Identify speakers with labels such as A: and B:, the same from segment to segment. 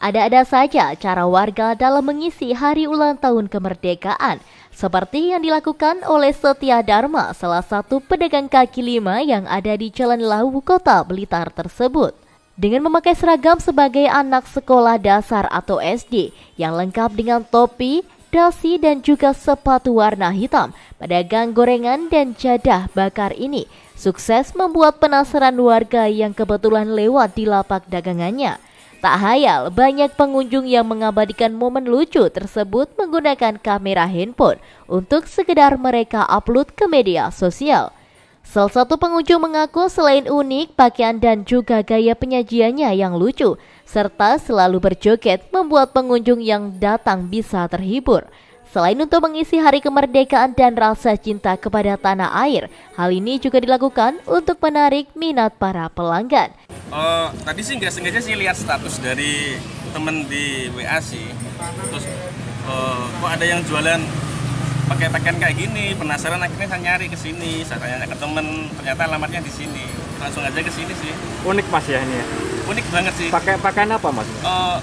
A: Ada-ada saja cara warga dalam mengisi hari ulang tahun kemerdekaan, seperti yang dilakukan oleh Setia Dharma, salah satu pedagang kaki lima yang ada di Jalan Lawu, Kota Blitar tersebut. Dengan memakai seragam sebagai anak sekolah dasar atau SD yang lengkap dengan topi, dasi dan juga sepatu warna hitam, pedagang gorengan dan jadah bakar ini sukses membuat penasaran warga yang kebetulan lewat di lapak dagangannya. Tak hayal, banyak pengunjung yang mengabadikan momen lucu tersebut menggunakan kamera handphone untuk sekedar mereka upload ke media sosial. Salah satu pengunjung mengaku selain unik, pakaian dan juga gaya penyajiannya yang lucu, serta selalu berjoget membuat pengunjung yang datang bisa terhibur. Selain untuk mengisi hari kemerdekaan dan rasa cinta kepada tanah air, hal ini juga dilakukan untuk menarik minat para pelanggan.
B: Tadi sih nggak sengaja sih lihat status dari temen di WA sih, terus kok ada yang jualan pakai pakaian kayak gini, penasaran akhirnya saya nyari ke sini, saya tanya ke temen, ternyata alamatnya di sini, langsung aja ke sini sih.
C: Unik mas ya ini ya?
B: Unik banget sih.
C: Pakai pakaian apa mas?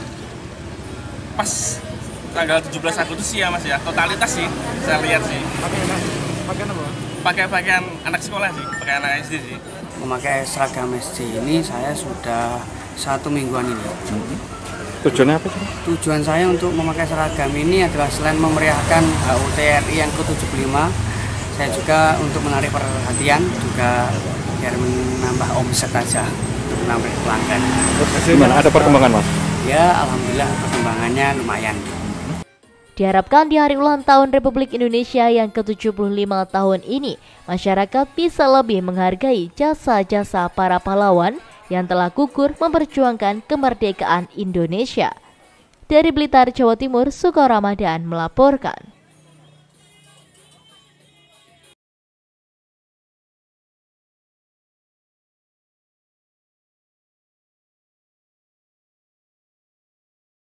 B: Pas tanggal 17 Agustus ya mas ya, totalitas sih saya lihat sih.
C: Pakaian apa?
B: Pakai pakaian anak sekolah sih, pakai anak SD sih.
D: Memakai seragam SD ini saya sudah 1 mingguan ini.
C: Tujuannya apa sih?
D: Tujuan saya untuk memakai seragam ini adalah selain memeriahkan HUT RI yang ke-75, saya juga untuk menarik perhatian, juga biar menambah omset aja untuk menambah pelanggan.
C: Gimana? Ada perkembangan mas?
D: Ya alhamdulillah perkembangannya lumayan.
A: Diharapkan di hari ulang tahun Republik Indonesia yang ke-75 tahun ini, masyarakat bisa lebih menghargai jasa-jasa para pahlawan yang telah gugur memperjuangkan kemerdekaan Indonesia. Dari Blitar, Jawa Timur, Suko Ramadan melaporkan.